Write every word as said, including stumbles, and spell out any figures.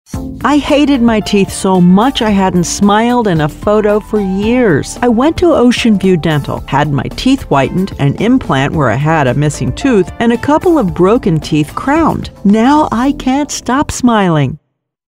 I hated my teeth so much I hadn't smiled in a photo for years. I went to Oceanview Dental, had my teeth whitened, an implant where I had a missing tooth, and a couple of broken teeth crowned. Now I can't stop smiling.